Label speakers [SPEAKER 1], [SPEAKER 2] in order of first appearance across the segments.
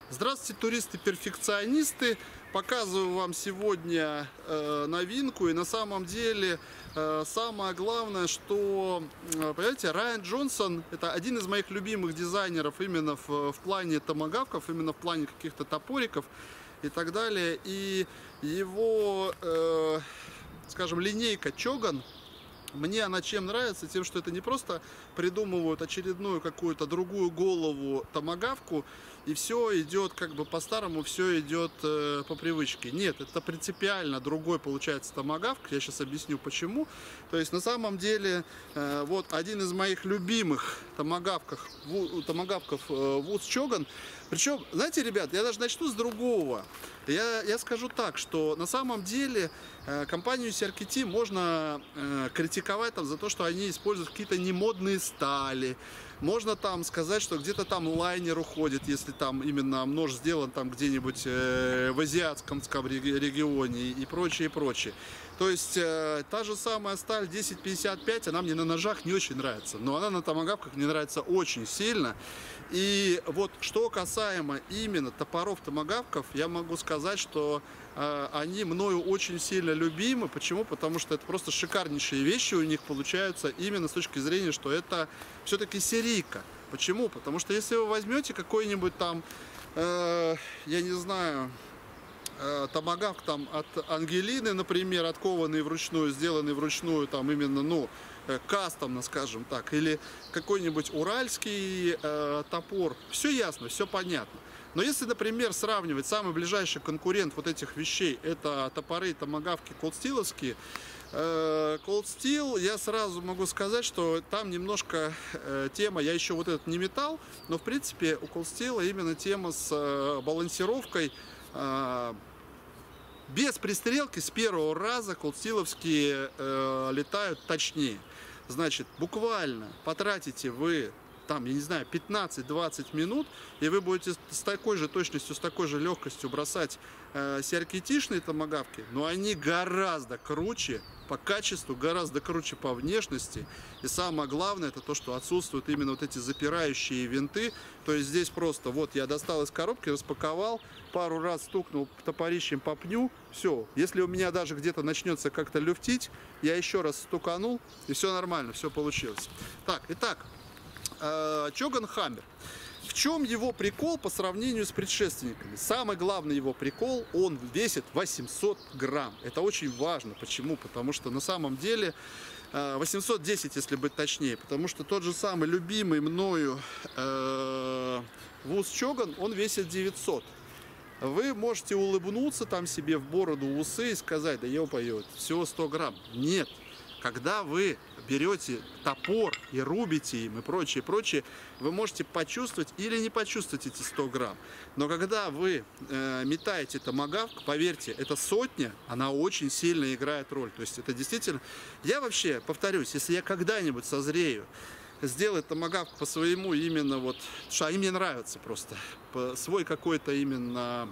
[SPEAKER 1] Здравствуйте, туристы-перфекционисты! Показываю вам сегодня новинку. И на самом деле самое главное, что, понимаете, Райан Джонсон — это один из моих любимых дизайнеров именно в плане томагавков, именно в плане каких-то топориков и так далее. И его, скажем, линейка Чоган, мне она чем нравится? Тем, что это не просто придумывают очередную какую-то другую голову томагавку, и все идет как бы по-старому, все идет по привычке. Нет, это принципиально другой получается томагавк. Я сейчас объясню почему. То есть на самом деле вот один из моих любимых томагавков Woods Chogan. Причем, знаете, ребят, я даже начну с другого. Я скажу так, что на самом деле компанию CRKT можно критиковать там за то, что они используют какие-то немодные стали. Можно там сказать, что где-то там лайнер уходит, если там именно нож сделан там где-нибудь в азиатском регионе и прочее, и прочее. То есть та же самая сталь 1055, она мне на ножах не очень нравится, но она на томагавках мне нравится очень сильно. И вот что касаемо именно топоров томагавков, я могу сказать, что они мною очень сильно любимы. Почему? Потому что это просто шикарнейшие вещи у них получаются именно с точки зрения, что это все-таки серийка. Почему? Потому что если вы возьмете какой-нибудь там, я не знаю, томагавк там от Ангелины, например, откованный вручную, сделанный вручную, там именно, ну, кастомно, скажем так, или какой-нибудь уральский топор, все ясно, все понятно. Но если, например, сравнивать, самый ближайший конкурент вот этих вещей, это топоры, томагавки колдстиловские, Cold Steel, я сразу могу сказать, что там немножко тема, я еще вот этот не метал, но в принципе у Cold Steel именно тема с балансировкой. Без пристрелки с первого раза колдстиловские летают точнее. Значит, буквально потратите вы там, я не знаю, 15-20 минут, и вы будете с такой же точностью, с такой же легкостью бросать CRKT-шные томагавки, но они гораздо круче по качеству, гораздо круче по внешности. И самое главное, это то, что отсутствуют именно вот эти запирающие винты. То есть здесь просто, вот я достал из коробки, распаковал, пару раз стукнул топорищем по пню, все. Если у меня даже где-то начнется как-то люфтить, я еще раз стуканул, и все нормально, все получилось. Так, итак, Chogan Hammer. В чем его прикол по сравнению с предшественниками? Самый главный его прикол, он весит 800 грамм. Это очень важно. Почему? Потому что на самом деле 810, если быть точнее. Потому что тот же самый любимый мною Woods Chogan, он весит 900. Вы можете улыбнуться там себе в бороду, усы и сказать, да ё-моё, всего 100 грамм. Нет. Когда вы берете топор и рубите им и прочее, прочее, вы можете почувствовать или не почувствовать эти 100 грамм. Но когда вы метаете томагавк, поверьте, эта сотня, она очень сильно играет роль. То есть это действительно... Я вообще, повторюсь, если я когда-нибудь созрею сделать томагавк по своему именно вот... Что они мне нравятся просто. По свой какой-то именно...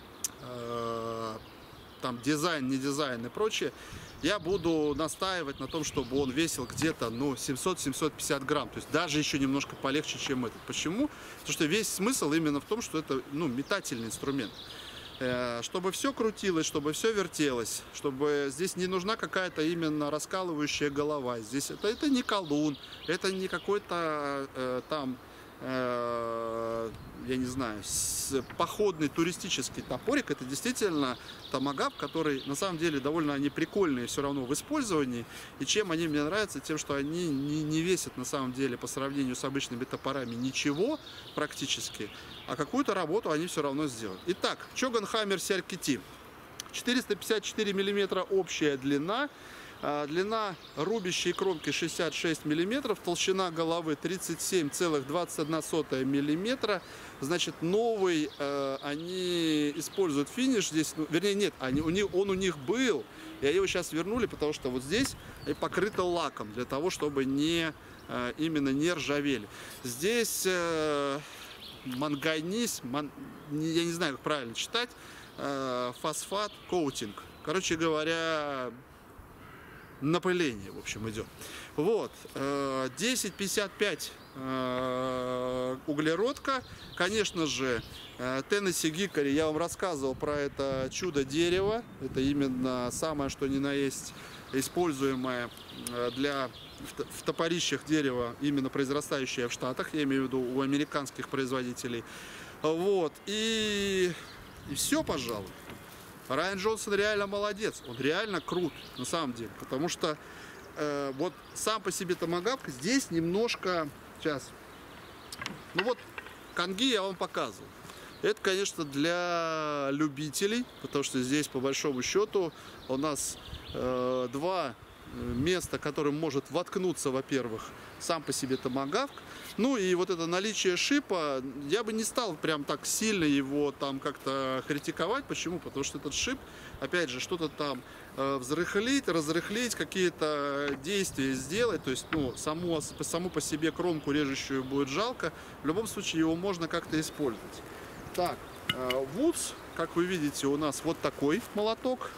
[SPEAKER 1] там дизайн, не дизайн и прочее, я буду настаивать на том, чтобы он весил где-то, ну, 700-750 грамм, то есть даже еще немножко полегче, чем этот. Почему? Потому что весь смысл именно в том, что это, ну, метательный инструмент. Чтобы все крутилось, чтобы все вертелось, чтобы здесь не нужна какая-то именно раскалывающая голова. Здесь это не колун, это не какой-то там... я не знаю, походный туристический топорик. Это действительно томагавк, который на самом деле довольно они прикольные все равно в использовании. И чем они мне нравятся, тем, что они не весят на самом деле по сравнению с обычными топорами ничего практически, а какую-то работу они все равно сделают. Итак, Chogan Hammer CRKT. 454 миллиметра общая длина. Длина рубящей кромки 66 мм, толщина головы 37,21 мм. Значит, новый они используют финиш здесь, ну, вернее, нет, он у них был, и они его сейчас вернули, потому что вот здесь покрыто лаком, для того, чтобы именно не ржавели. Здесь манганез, я не знаю, как правильно читать, фосфат коутинг. Короче говоря, напыление, в общем, идет. Вот, 10,55 углеродка. Конечно же, Tennessee Hickory, я вам рассказывал про это чудо дерева. Это именно самое, что ни на есть, используемое в топорищах дерево, именно произрастающее в Штатах, я имею в виду у американских производителей. Вот, и все, пожалуй. Райан Джонсон реально молодец, он реально крут, на самом деле, потому что вот сам по себе томагавк здесь немножко, сейчас, ну вот, канги я вам показывал. Это, конечно, для любителей, потому что здесь, по большому счету, у нас два места, которым может воткнуться, во-первых, сам по себе томагавк. Ну и вот это наличие шипа, я бы не стал прям так сильно его там как-то критиковать. Почему? Потому что этот шип, опять же, что-то там взрыхлить, разрыхлить, какие-то действия сделать. То есть, ну, саму по себе кромку режущую будет жалко. В любом случае его можно как-то использовать. Так, Woods, как вы видите, у нас вот такой молоток.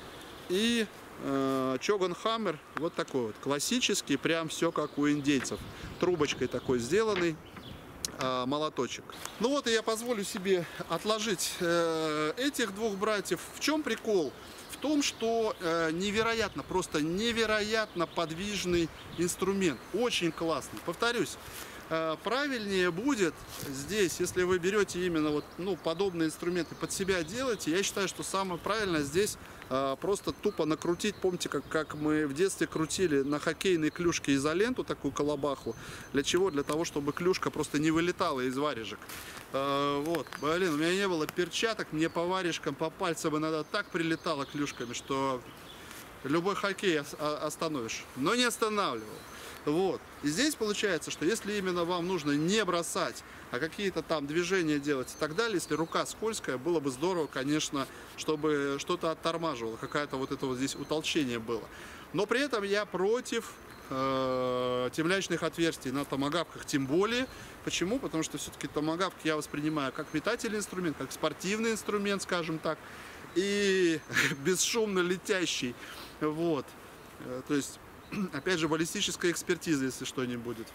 [SPEAKER 1] И Chogan Hammer вот такой вот классический, прям все как у индейцев, трубочкой такой сделанный молоточек. Ну вот, и я позволю себе отложить этих двух братьев. В чем прикол? В том, что невероятно, просто невероятно подвижный инструмент, очень классный. Повторюсь, правильнее будет здесь, если вы берете именно вот, ну, подобные инструменты под себя делаете, я считаю, что самое правильное здесь просто тупо накрутить. Помните, как мы в детстве крутили на хоккейной клюшке изоленту, такую колобаху? Для чего? Для того, чтобы клюшка просто не вылетала из варежек. Вот, блин, у меня не было перчаток, мне по варежкам, по пальцам иногда так прилетало клюшками, что любой хоккей остановишь, но не останавливал. Вот. И здесь получается, что если именно вам нужно не бросать, а какие-то там движения делать и так далее, если рука скользкая, было бы здорово, конечно, чтобы что-то оттормаживало, какое-то вот это вот здесь утолщение было. Но при этом я против темлячных отверстий на томагавках, тем более. Почему? Потому что все-таки томагавк я воспринимаю как метательный инструмент, как спортивный инструмент, скажем так, и бесшумно летящий. Вот. То есть, опять же, баллистическая экспертиза, если что не будет.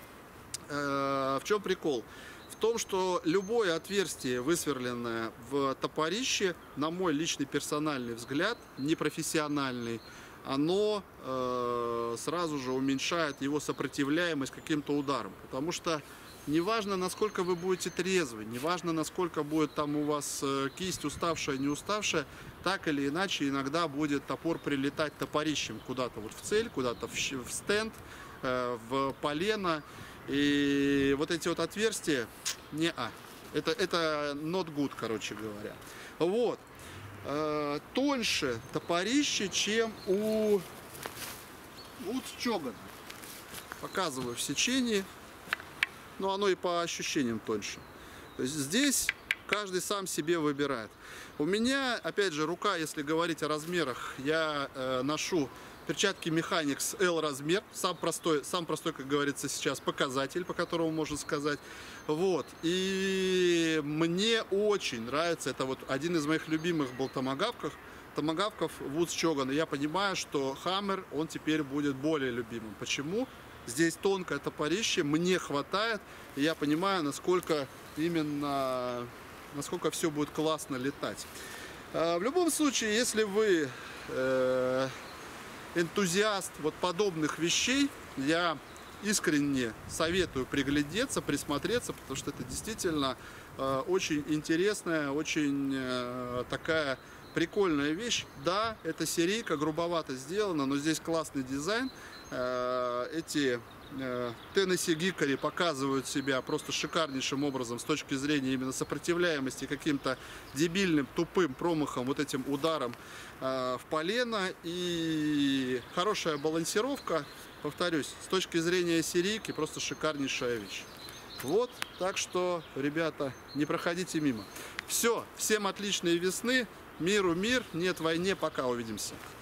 [SPEAKER 1] В чем прикол? В том, что любое отверстие, высверленное в топорище, на мой личный персональный взгляд, непрофессиональный, оно сразу же уменьшает его сопротивляемость каким-то ударам. Потому что неважно, насколько вы будете трезвы, неважно, насколько будет там у вас кисть уставшая, не уставшая, так или иначе иногда будет топор прилетать топорищем куда-то вот в цель, куда-то в стенд, в полено. И вот эти вот отверстия, это not good, короче говоря. Вот. Тоньше топорище, чем у Chogan. Показываю в сечении. Но оно и по ощущениям тоньше. То есть здесь каждый сам себе выбирает. У меня, опять же, рука, если говорить о размерах, я ношу перчатки Mechanics L размер. Сам простой, как говорится, сейчас показатель, по которому можно сказать. Вот. И мне очень нравится. Это вот один из моих любимых был томагавков Woods Chogan. И я понимаю, что Hammer, он теперь будет более любимым. Почему? Здесь тонкое топорище, мне хватает, и я понимаю, насколько все будет классно летать. В любом случае, если вы энтузиаст вот подобных вещей, я искренне советую приглядеться, присмотреться, потому что это действительно очень интересная, очень такая прикольная вещь. Да, это серийка, грубовато сделана, но здесь классный дизайн. Эти Tennessee Hickory показывают себя просто шикарнейшим образом с точки зрения именно сопротивляемости каким-то дебильным, тупым промахом, вот этим ударом в полено. И хорошая балансировка, повторюсь, с точки зрения серийки просто шикарнейшая вещь. Вот, так что, ребята, не проходите мимо. Все, всем отличной весны, миру мир, нет войне, пока, увидимся.